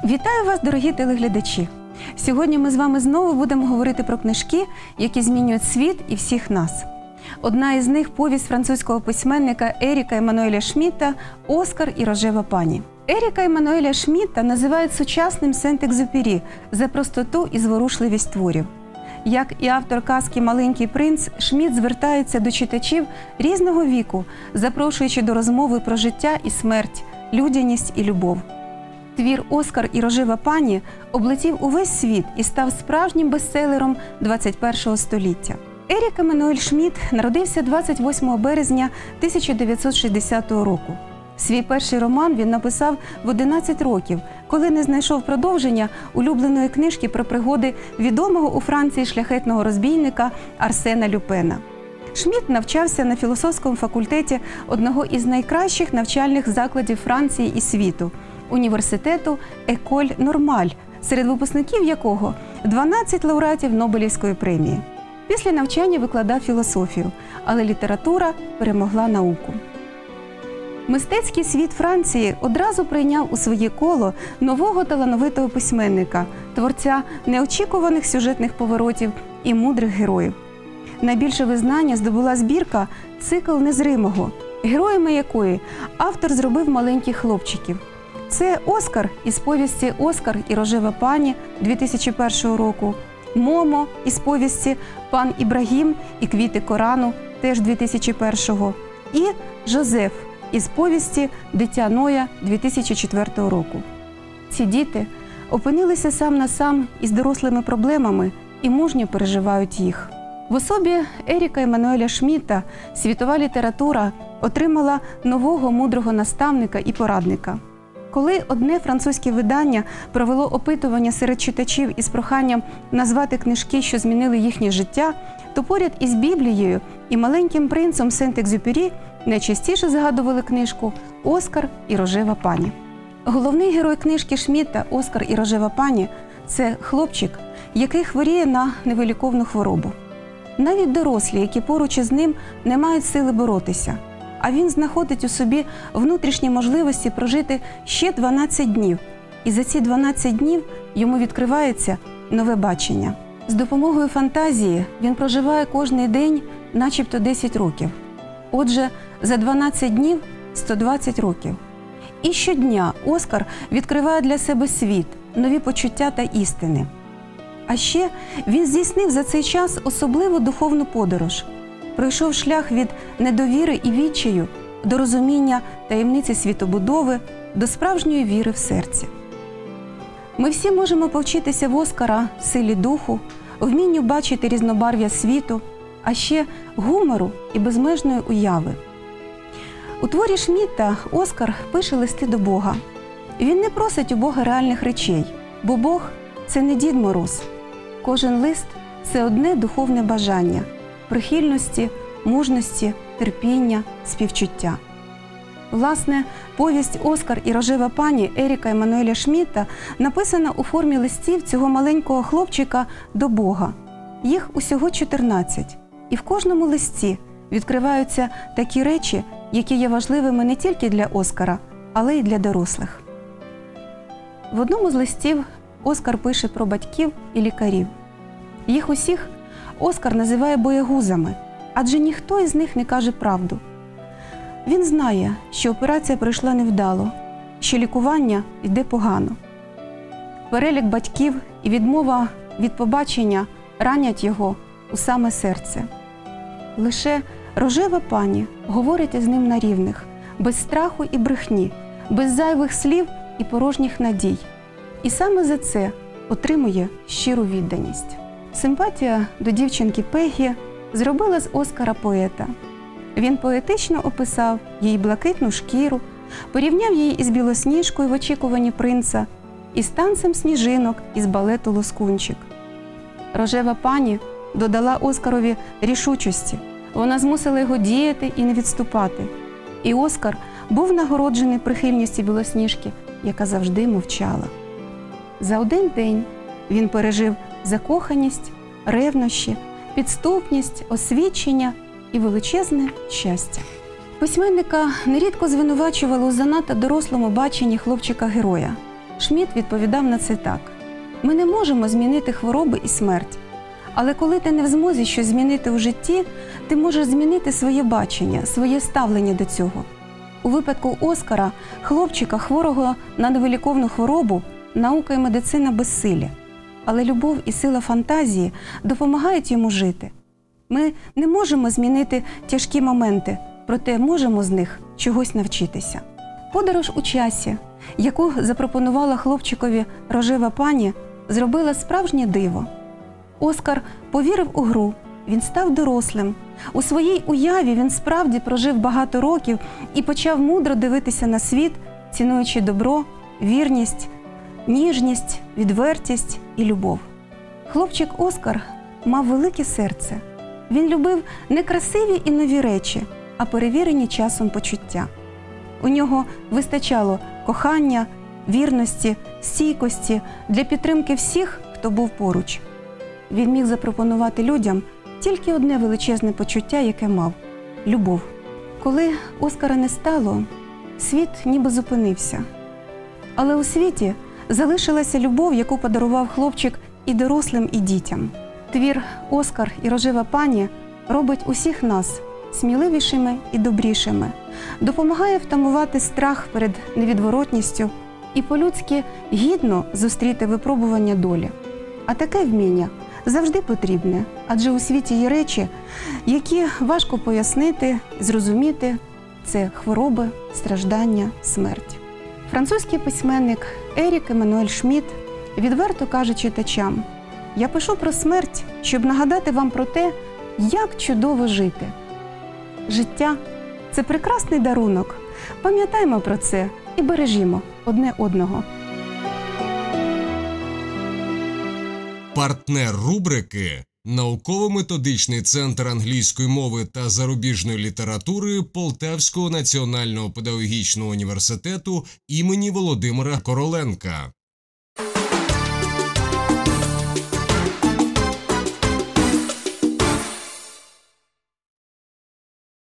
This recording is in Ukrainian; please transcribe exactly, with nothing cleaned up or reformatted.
Вітаю вас, дорогі телеглядачі! Сьогодні ми з вами знову будемо говорити про книжки, які змінюють світ і всіх нас. Одна із них – повість французького письменника Еріка Еммануеля Шмідта «Оскар і рожева пані». Еріка Еммануеля Шмідта називають сучасним Сент-Екзюпері за простоту і зворушливість творів. Як і автор казки «Маленький принц», Шмідт звертається до читачів різного віку, запрошуючи до розмови про життя і смерть, людяність і любов. Твір «Оскар і рожева пані» облетів увесь світ і став справжнім бестселером двадцять першого століття. Ерік Еммануель Шмідт народився двадцять восьмого березня тисяча дев'ятсот шістдесятого року. Свій перший роман він написав в одинадцять років, коли не знайшов продовження улюбленої книжки про пригоди відомого у Франції шляхетного розбійника Арсена Люпена. Шмідт навчався на філософському факультеті одного із найкращих навчальних закладів Франції і світу – університету Еколь Нормаль, серед випускників якого дванадцять лауреатів Нобелівської премії. Після навчання викладав філософію, але література перемогла науку. Мистецький світ Франції одразу прийняв у своє коло нового талановитого письменника, творця неочікуваних сюжетних поворотів і мудрих героїв. Найбільше визнання здобула збірка «Цикл незримого», героями якої автор зробив маленьких хлопчиків. Це Оскар із повісті «Оскар і рожева пані» дві тисячі першого року, Момо із повісті «Пан Ібрагім і квіти Корану» теж дві тисячі першого, і Жозеф із повісті «Дитя Ноя» дві тисячі четвертого року. Ці діти опинилися сам на сам із дорослими проблемами і мужньо переживають їх. В особі Еріка Еммануеля Шмідта світова література отримала нового мудрого наставника і порадника. Коли одне французьке видання провело опитування серед читачів із проханням назвати книжки, що змінили їхнє життя, то поряд із Біблією і «Маленьким принцем» Сент-Екзюпері найчастіше згадували книжку «Оскар і рожева пані». Головний герой книжки Шмідта «Оскар і рожева пані» – це хлопчик, який хворіє на невиліковну хворобу. Навіть дорослі, які поруч із ним, не мають сили боротися. А він знаходить у собі внутрішні можливості прожити ще дванадцять днів. І за ці дванадцять днів йому відкривається нове бачення. З допомогою фантазії він проживає кожний день начебто десять років. Отже, за дванадцять днів – сто двадцять років. І щодня Оскар відкриває для себе світ, нові почуття та істини. А ще він здійснив за цей час особливу духовну подорож. Пройшов шлях від недовіри і відчаю до розуміння таємниці світобудови, до справжньої віри в серці. Ми всі можемо повчитися в Оскара силі духу, вмінню бачити різнобарв'я світу, а ще гумору і безмежної уяви. У творі Шмідта Оскар пише листи до Бога. Він не просить у Бога реальних речей, бо Бог – це не Дід Мороз. Кожен лист – це одне духовне бажання – прихильності, мужності, терпіння, співчуття. Власне, повість «Оскар і рожева пані» Еріка Еммануеля Шмідта написана у формі листів цього маленького хлопчика до Бога. Їх усього чотирнадцять. І в кожному листі відкриваються такі речі, які є важливими не тільки для Оскара, але й для дорослих. В одному з листів Оскар пише про батьків і лікарів. Їх усіх Оскар називає боягузами, адже ніхто із них не каже правду. Він знає, що операція пройшла невдало, що лікування йде погано. Перелік батьків і відмова від побачення ранять його у саме серце. Лише рожева пані говорить із ним на рівних, без страху і брехні, без зайвих слів і порожніх надій. І саме за це отримує щиру відданість. Симпатія до дівчинки Пегі зробила з Оскара поета. Він поетично описав її блакитну шкіру, порівняв її із Білосніжкою в очікуванні принца, із танцем сніжинок із балету «Лоскунчик». Рожева пані додала Оскарові рішучості. Вона змусила його діяти і не відступати. І Оскар був нагороджений прихильністю Білосніжки, яка завжди мовчала. За один день він пережив закоханість, ревнощі, підступність, освічення і величезне щастя. Письменника нерідко звинувачували у занадто дорослому баченні хлопчика-героя. Шмідт відповідав на це так: «Ми не можемо змінити хвороби і смерть. Але коли ти не в змозі щось змінити у житті, ти можеш змінити своє бачення, своє ставлення до цього». У випадку Оскара, хлопчика, хворого на невиліковну хворобу, наука і медицина безсилі. Але любов і сила фантазії допомагають йому жити. Ми не можемо змінити тяжкі моменти, проте можемо з них чогось навчитися. Подорож у часі, яку запропонувала хлопчикові рожева пані, зробила справжнє диво. Оскар повірив у гру, він став дорослим. У своїй уяві він справді прожив багато років і почав мудро дивитися на світ, цінуючи добро, вірність, ніжність, відвертість і любов. Хлопчик Оскар мав велике серце. Він любив не красиві і нові речі, а перевірені часом почуття. У нього вистачало кохання, вірності, стійкості для підтримки всіх, хто був поруч. Він міг запропонувати людям тільки одне величезне почуття, яке мав – любов. Коли Оскара не стало, світ ніби зупинився. Але у світі залишилася любов, яку подарував хлопчик і дорослим, і дітям. Твір «Оскар і рожева пані» робить усіх нас сміливішими і добрішими, допомагає втамувати страх перед невідворотністю і по-людськи гідно зустріти випробування долі. А таке вміння завжди потрібне, адже у світі є речі, які важко пояснити, зрозуміти – це хвороби, страждання, смерть. Французький письменник Ерік Еммануель Шмідт відверто каже читачам: «Я пишу про смерть, щоб нагадати вам про те, як чудово жити. Життя – це прекрасний дарунок. Пам'ятаймо про це і бережімо одне одного». Партнер рубрики – Науково-методичний центр англійської мови та зарубіжної літератури Полтавського національного педагогічного університету імені Володимира Короленка.